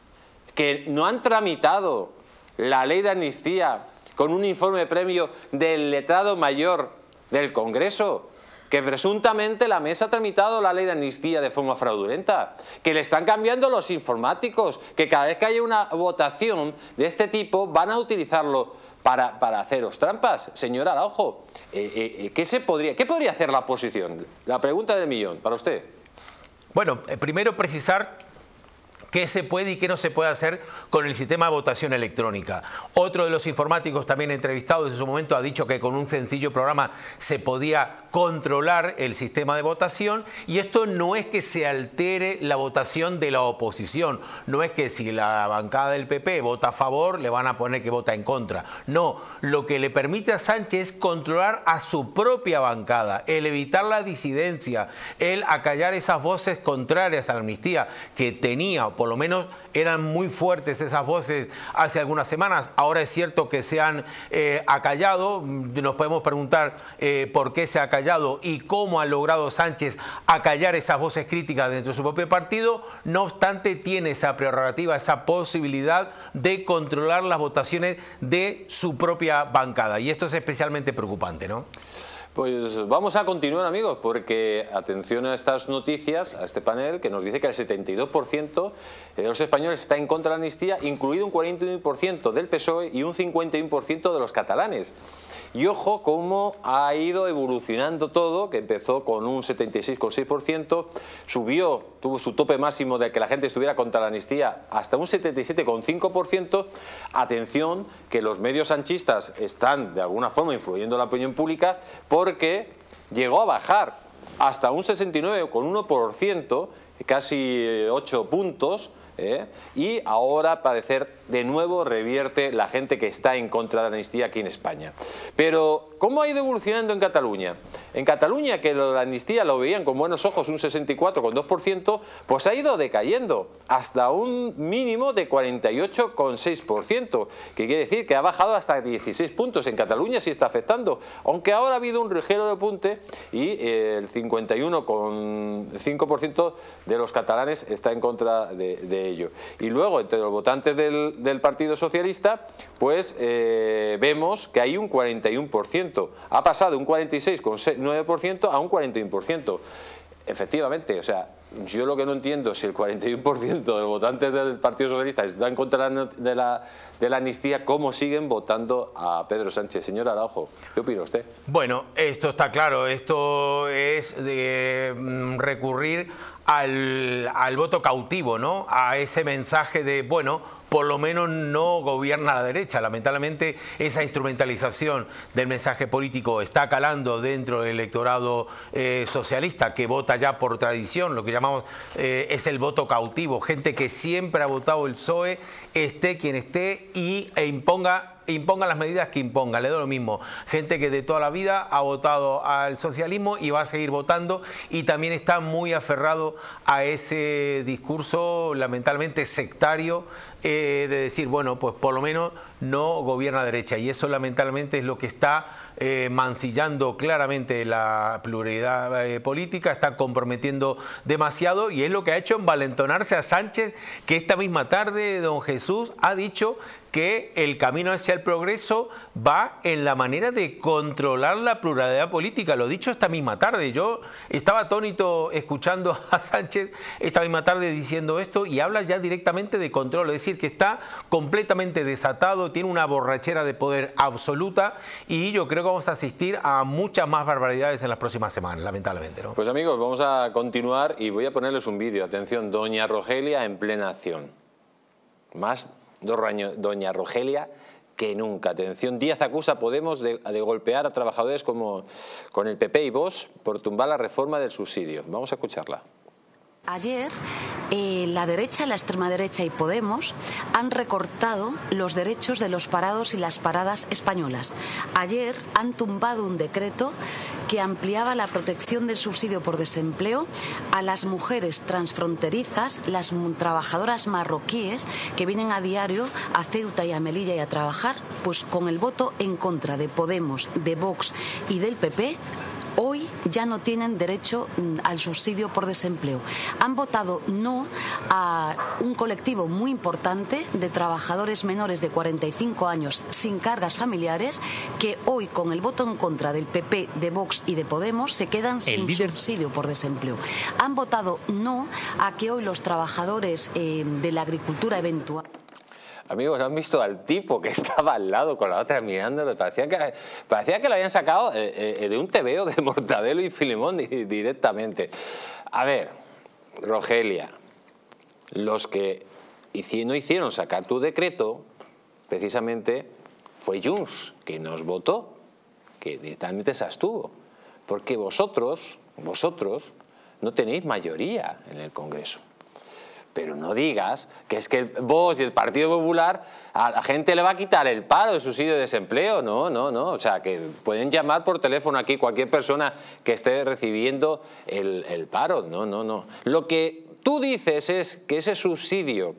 que no han tramitado la ley de amnistía con un informe previo del letrado mayor del Congreso, que presuntamente la mesa ha tramitado la ley de amnistía de forma fraudulenta, que le están cambiando los informáticos, que cada vez que haya una votación de este tipo van a utilizarlo para haceros trampas. Señor Araujo, ¿qué podría hacer la oposición? La pregunta del millón, para usted. Bueno, primero precisar qué se puede y qué no se puede hacer con el sistema de votación electrónica. Otro de los informáticos también entrevistados en su momento ha dicho que con un sencillo programa se podía controlar el sistema de votación, y esto no es que se altere la votación de la oposición, no es que si la bancada del PP vota a favor le van a poner que vota en contra. No, lo que le permite a Sánchez es controlar a su propia bancada, el evitar la disidencia, el acallar esas voces contrarias a la amnistía que tenía, por lo menos eran muy fuertes esas voces hace algunas semanas. Ahora es cierto que se han acallado. Nos podemos preguntar por qué se ha acallado y cómo ha logrado Sánchez acallar esas voces críticas dentro de su propio partido. No obstante, tiene esa prerrogativa, esa posibilidad de controlar las votaciones de su propia bancada, y esto es especialmente preocupante, ¿no? Pues vamos a continuar, amigos, porque atención a estas noticias, a este panel que nos dice que el 72% de los españoles está en contra de la amnistía, incluido un 41% del PSOE y un 51% de los catalanes. Y ojo cómo ha ido evolucionando todo, que empezó con un 76,6%, subió, tuvo su tope máximo de que la gente estuviera contra la amnistía hasta un 77,5%. Atención, que los medios sanchistas están de alguna forma influyendo en la opinión pública, porque llegó a bajar hasta un 69,1%, casi 8 puntos, y ahora, al parecer, de nuevo revierte la gente que está en contra de la amnistía aquí en España. Pero, ¿cómo ha ido evolucionando en Cataluña? En Cataluña, que la amnistía lo veían con buenos ojos, un 64,2%, pues ha ido decayendo hasta un mínimo de 48,6%, que quiere decir que ha bajado hasta 16 puntos. En Cataluña sí está afectando, aunque ahora ha habido un ligero repunte y el 51,5% de los catalanes está en contra de ello. Y luego, entre los votantes del Partido Socialista, pues vemos que hay un 41%. Ha pasado de un 46,9% a un 41%. Efectivamente, o sea, yo lo que no entiendo es si el 41% de los votantes del Partido Socialista están en contra de la amnistía, ¿cómo siguen votando a Pedro Sánchez? Señor Araujo, ¿qué opina usted? Bueno, esto está claro, esto es de recurrir al voto cautivo, ¿no? A ese mensaje de, bueno, por lo menos no gobierna la derecha. Lamentablemente, esa instrumentalización del mensaje político está calando dentro del electorado socialista, que vota ya por tradición, lo que llamamos es el voto cautivo. Gente que siempre ha votado el PSOE, esté quien esté, e imponga las medidas que imponga, le da lo mismo. Gente que de toda la vida ha votado al socialismo y va a seguir votando, y también está muy aferrado a ese discurso lamentablemente sectario de decir, bueno, pues por lo menos no gobierna la derecha, y eso lamentablemente es lo que está mancillando claramente la pluralidad política, está comprometiendo demasiado, y es lo que ha hecho envalentonarse a Sánchez, que esta misma tarde don Jesús ha dicho que el camino hacia el progreso va en la manera de controlar la pluralidad política. Lo dicho esta misma tarde. Yo estaba atónito escuchando a Sánchez esta misma tarde diciendo esto, y habla ya directamente de control, es decir, que está completamente desatado, tiene una borrachera de poder absoluta, y yo creo que vamos a asistir a muchas más barbaridades en las próximas semanas, lamentablemente, ¿no? Pues amigos, vamos a continuar y voy a ponerles un vídeo. Atención, doña Rogelia en plena acción. Más doña Rogelia que nunca. Atención, Díaz acusa a Podemos de golpear a trabajadores como con el PP y Vox por tumbar la reforma del subsidio. Vamos a escucharla. Ayer la derecha, la extrema derecha y Podemos han recortado los derechos de los parados y las paradas españolas. Ayer han tumbado un decreto que ampliaba la protección del subsidio por desempleo a las mujeres transfronterizas, las trabajadoras marroquíes que vienen a diario a Ceuta y a Melilla y a trabajar, pues con el voto en contra de Podemos, de Vox y del PP. Hoy ya no tienen derecho al subsidio por desempleo. Han votado no a un colectivo muy importante de trabajadores menores de 45 años sin cargas familiares que hoy, con el voto en contra del PP, de Vox y de Podemos, se quedan sin subsidio por desempleo. Han votado no a que hoy los trabajadores de la agricultura eventual... Amigos, ¿han visto al tipo que estaba al lado con la otra mirándolo? Parecía que lo habían sacado de un tebeo de Mortadelo y Filemón directamente. A ver, Rogelia, los que no hicieron sacar tu decreto, precisamente fue Junts, que nos votó, que directamente se abstuvo. Porque vosotros no tenéis mayoría en el Congreso. Pero no digas que es que vos y el Partido Popular a la gente le va a quitar el paro de subsidio de desempleo. No. O sea, que pueden llamar por teléfono aquí cualquier persona que esté recibiendo el paro. No. Lo que tú dices es que ese subsidio,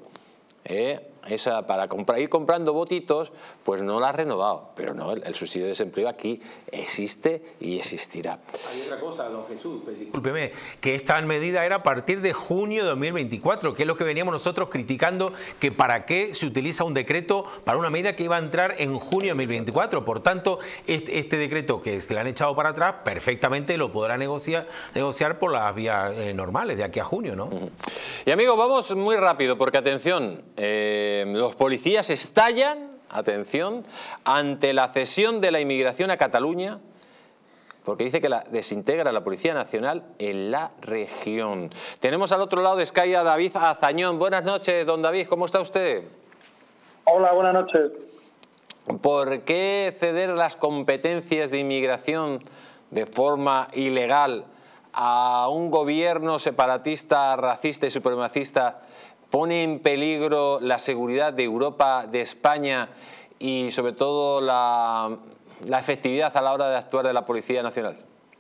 para ir comprando votitos, pues no lo has renovado. Pero no, el subsidio de desempleo aquí existe y existirá. Hay otra cosa, don Jesús, discúlpeme, que esta medida era a partir de junio de 2024, que es lo que veníamos nosotros criticando, que para qué se utiliza un decreto para una medida que iba a entrar en junio de 2024. Por tanto, este decreto que se le han echado para atrás, perfectamente lo podrá negociar por las vías normales de aquí a junio, ¿no? Y amigos, vamos muy rápido, porque atención, los policías estallan, atención, ante la cesión de la inmigración a Cataluña, porque dice que la desintegra la Policía Nacional en la región. Tenemos al otro lado de Sky a David Azañón. Buenas noches, don David, ¿cómo está usted? Hola, buenas noches. ¿Por qué ceder las competencias de inmigración de forma ilegal a un gobierno separatista, racista y supremacista pone en peligro la seguridad de Europa, de España y sobre todo la efectividad a la hora de actuar de la Policía Nacional?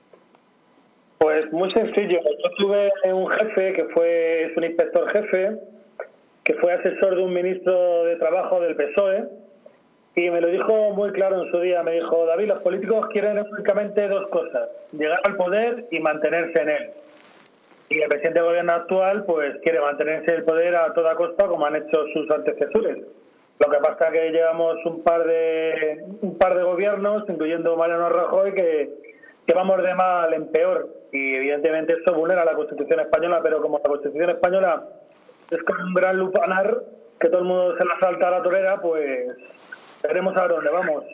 Pues muy sencillo. Yo tuve un jefe es un inspector jefe, que fue asesor de un ministro de Trabajo del PSOE, y me lo dijo muy claro en su día. Me dijo: David, los políticos quieren únicamente dos cosas: llegar al poder y mantenerse en él. Y el presidente del gobierno actual pues quiere mantenerse en el poder a toda costa, como han hecho sus antecesores. Lo que pasa es que llevamos un par de gobiernos, incluyendo Mariano Rajoy, que vamos de mal en peor. Y evidentemente esto vulnera la Constitución española, pero como la Constitución española es como un gran lupanar que todo el mundo se la salta a la torera, pues veremos a ver dónde vamos.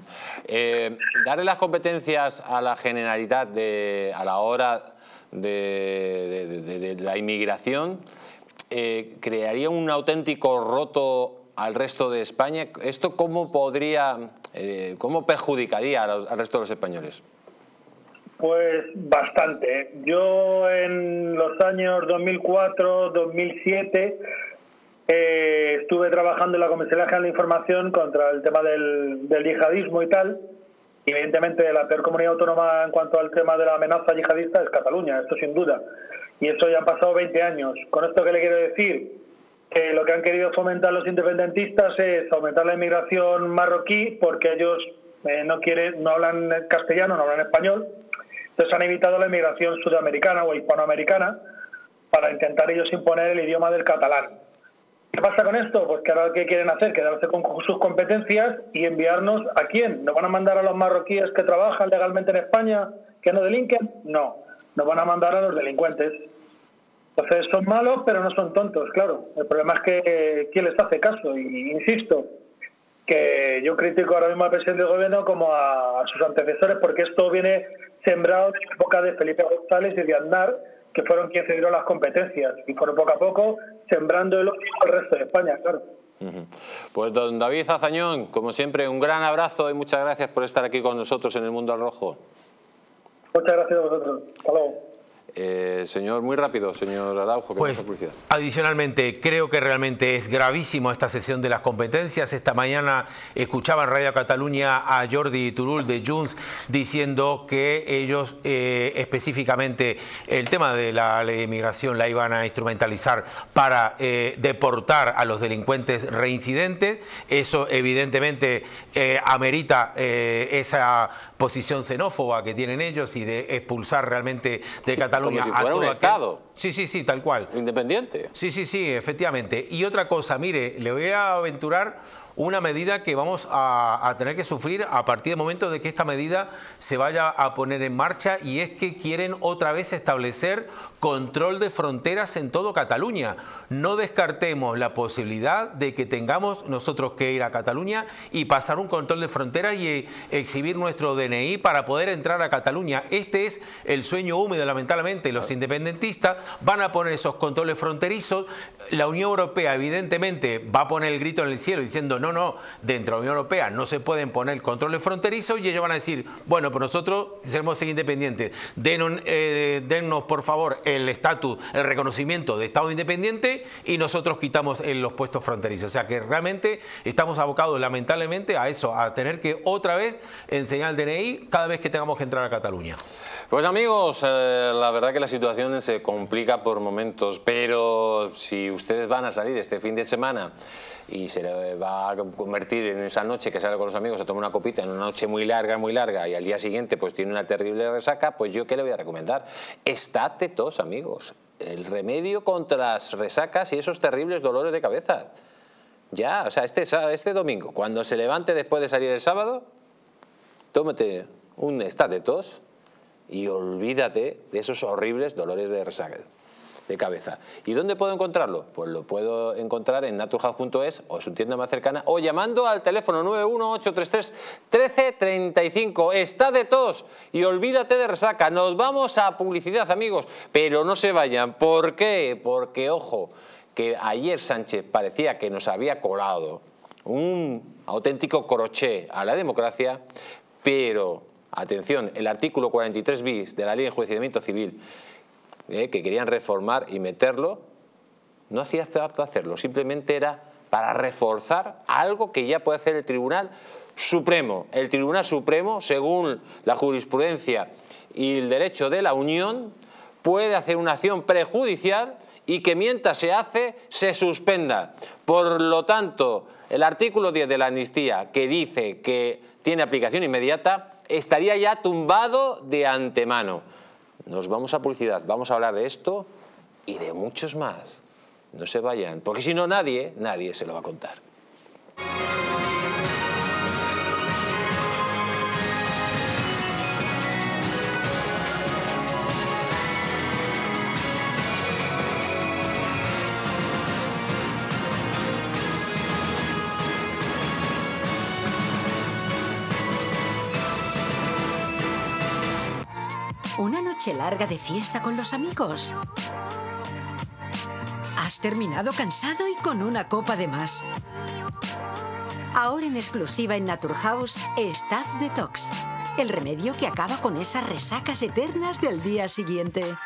Darle las competencias a la Generalitat a la hora de la inmigración crearía un auténtico roto al resto de España. ¿Esto cómo perjudicaría al resto de los españoles? Pues bastante. Yo en los años 2004, 2007 estuve trabajando en la Comisaría General de Información contra el tema del yihadismo y tal. Y evidentemente la peor comunidad autónoma en cuanto al tema de la amenaza yihadista es Cataluña, esto sin duda. Y eso ya han pasado 20 años. ¿Con esto qué le quiero decir? Que lo que han querido fomentar los independentistas es aumentar la inmigración marroquí, porque ellos no hablan castellano, no hablan español. Entonces han evitado la inmigración sudamericana o hispanoamericana para intentar ellos imponer el idioma del catalán. ¿Qué pasa con esto? Pues que ahora ¿qué quieren hacer? Quedarse con sus competencias y enviarnos ¿a quién? ¿Nos van a mandar a los marroquíes que trabajan legalmente en España, que no delinquen? No, nos van a mandar a los delincuentes. Entonces son malos, pero no son tontos, claro. El problema es que ¿quién les hace caso? Y insisto, que yo critico ahora mismo al presidente del gobierno como a sus antecesores, porque esto viene sembrado en la época de Felipe González y de Aznar, que fueron quienes cedieron las competencias y fueron poco a poco sembrando el odio al resto de España, claro. Pues don David Azañón, como siempre, un gran abrazo y muchas gracias por estar aquí con nosotros en el Mundo al Rojo. Muchas gracias a vosotros. Hasta luego. Señor, muy rápido, señor Araujo. Pues, adicionalmente, creo que realmente es gravísimo esta sesión de las competencias. Esta mañana escuchaba en Radio Cataluña a Jordi Turull de Junts diciendo que ellos específicamente el tema de la ley de inmigración la iban a instrumentalizar para deportar a los delincuentes reincidentes. Eso evidentemente amerita esa posición xenófoba que tienen ellos y de expulsar realmente de Cataluña. Como si fuera un Estado. Sí, tal cual. Independiente. Sí, efectivamente. Y otra cosa, mire, le voy a aventurar una medida que vamos a tener que sufrir a partir del momento de que esta medida se vaya a poner en marcha, y es que quieren otra vez establecer control de fronteras en todo Cataluña. No descartemos la posibilidad de que tengamos nosotros que ir a Cataluña y pasar un control de fronteras y exhibir nuestro DNI para poder entrar a Cataluña. Este es el sueño húmedo, lamentablemente. Los independentistas van a poner esos controles fronterizos. La Unión Europea evidentemente va a poner el grito en el cielo diciendo no, dentro de la Unión Europea no se pueden poner controles fronterizos, y ellos van a decir, bueno, pues nosotros queremos ser independientes, dennos por favor el estatus, el reconocimiento de Estado independiente, y nosotros quitamos los puestos fronterizos. O sea que realmente estamos abocados lamentablemente a eso, a tener que otra vez enseñar el DNI cada vez que tengamos que entrar a Cataluña. Pues amigos, la verdad que la situación se complica por momentos, pero si ustedes van a salir este fin de semana y se le va a convertir en esa noche que sale con los amigos a tomar una copita, en una noche muy larga, y al día siguiente pues tiene una terrible resaca, pues yo ¿qué le voy a recomendar? Estate tos, amigos. El remedio contra las resacas y esos terribles dolores de cabeza. Ya, o sea, este domingo, cuando se levante después de salir el sábado, tómate un estate tos y olvídate de esos horribles dolores de resaca de cabeza. ¿Y dónde puedo encontrarlo? Pues lo puedo encontrar en naturhaus.es o su tienda más cercana, o llamando al teléfono 918331335. Está de tos y olvídate de resaca. Nos vamos a publicidad, amigos, pero no se vayan. ¿Por qué? Porque, ojo, que ayer Sánchez parecía que nos había colado un auténtico crochet a la democracia, pero, atención, el artículo 43 bis de la Ley de Enjuiciamiento Civil, que querían reformar y meterlo, no hacía falta hacerlo, simplemente era para reforzar algo que ya puede hacer el Tribunal Supremo. El Tribunal Supremo, según la jurisprudencia y el derecho de la Unión, puede hacer una acción prejudicial y que mientras se hace, se suspenda. Por lo tanto, el artículo 10 de la amnistía, que dice que tiene aplicación inmediata, estaría ya tumbado de antemano. Nos vamos a publicidad, vamos a hablar de esto y de muchos más. No se vayan, porque si no nadie se lo va a contar. ¿Una noche larga de fiesta con los amigos? ¿Has terminado cansado y con una copa de más? Ahora en exclusiva en Naturhaus, Staff Detox. El remedio que acaba con esas resacas eternas del día siguiente.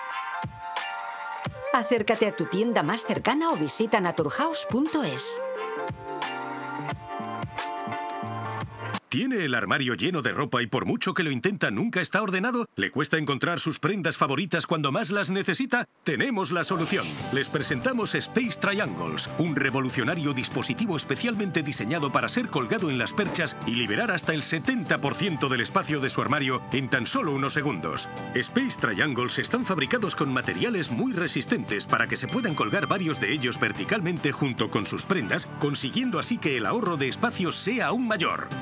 Acércate a tu tienda más cercana o visita naturhaus.es. ¿Tiene el armario lleno de ropa y por mucho que lo intenta nunca está ordenado? ¿Le cuesta encontrar sus prendas favoritas cuando más las necesita? Tenemos la solución. Les presentamos Space Triangles, un revolucionario dispositivo especialmente diseñado para ser colgado en las perchas y liberar hasta el 70% del espacio de su armario en tan solo unos segundos. Space Triangles están fabricados con materiales muy resistentes para que se puedan colgar varios de ellos verticalmente junto con sus prendas, consiguiendo así que el ahorro de espacio sea aún mayor. Miren,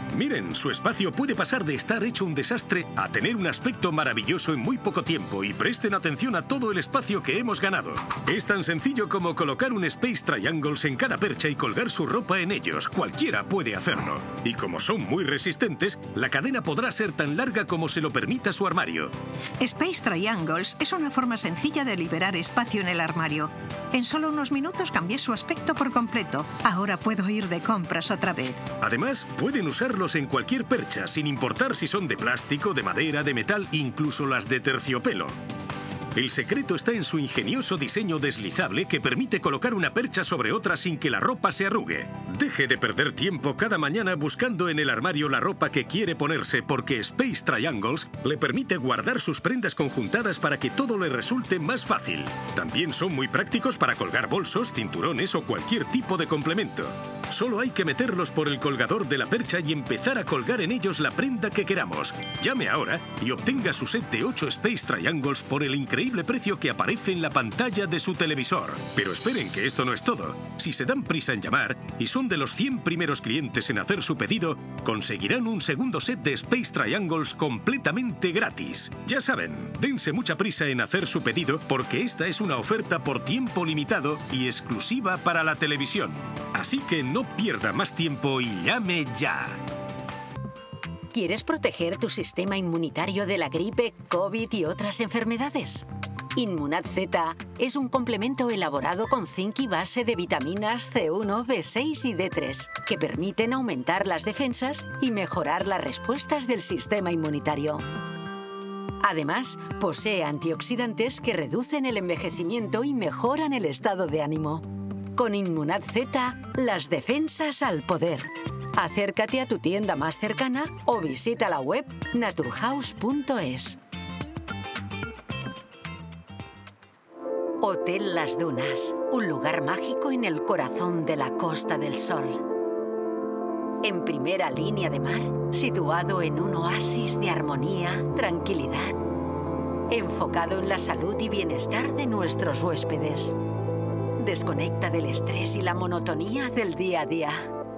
bien, su espacio puede pasar de estar hecho un desastre a tener un aspecto maravilloso en muy poco tiempo, y presten atención a todo el espacio que hemos ganado. Es tan sencillo como colocar un Space Triangles en cada percha y colgar su ropa en ellos. Cualquiera puede hacerlo. Y como son muy resistentes, la cadena podrá ser tan larga como se lo permita su armario. Space Triangles es una forma sencilla de liberar espacio en el armario. En solo unos minutos cambié su aspecto por completo. Ahora puedo ir de compras otra vez. Además, pueden usarlos en cualquier percha, sin importar si son de plástico, de madera, de metal, incluso las de terciopelo. El secreto está en su ingenioso diseño deslizable que permite colocar una percha sobre otra sin que la ropa se arrugue. Deje de perder tiempo cada mañana buscando en el armario la ropa que quiere ponerse, porque Space Triangles le permite guardar sus prendas conjuntadas para que todo le resulte más fácil. También son muy prácticos para colgar bolsos, cinturones o cualquier tipo de complemento. Solo hay que meterlos por el colgador de la percha y empezar a colgar en ellos la prenda que queramos. Llame ahora y obtenga su set de 8 Space Triangles por el increíble precio que aparece en la pantalla de su televisor. Pero esperen, que esto no es todo. Si se dan prisa en llamar y son de los 100 primeros clientes en hacer su pedido, conseguirán un segundo set de Space Triangles completamente gratis. Ya saben, dense mucha prisa en hacer su pedido, porque esta es una oferta por tiempo limitado y exclusiva para la televisión. Así que no pierda más tiempo y llame ya. ¿Quieres proteger tu sistema inmunitario de la gripe, COVID y otras enfermedades? Inmunad Z es un complemento elaborado con zinc y base de vitaminas C1, B6 y D3 que permiten aumentar las defensas y mejorar las respuestas del sistema inmunitario. Además, posee antioxidantes que reducen el envejecimiento y mejoran el estado de ánimo. Con Inmunad Z, las defensas al poder. Acércate a tu tienda más cercana o visita la web naturhaus.es. Hotel Las Dunas, un lugar mágico en el corazón de la Costa del Sol. En primera línea de mar, situado en un oasis de armonía, tranquilidad, enfocado en la salud y bienestar de nuestros huéspedes. Desconecta del estrés y la monotonía del día a día.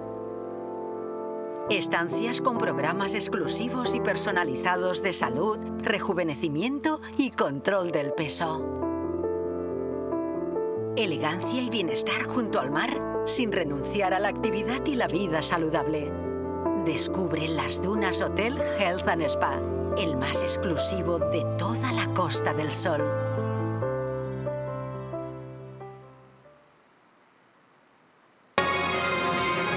Estancias con programas exclusivos y personalizados de salud, rejuvenecimiento y control del peso. Elegancia y bienestar junto al mar, sin renunciar a la actividad y la vida saludable. Descubre Las Dunas Hotel Health and Spa, el más exclusivo de toda la Costa del Sol.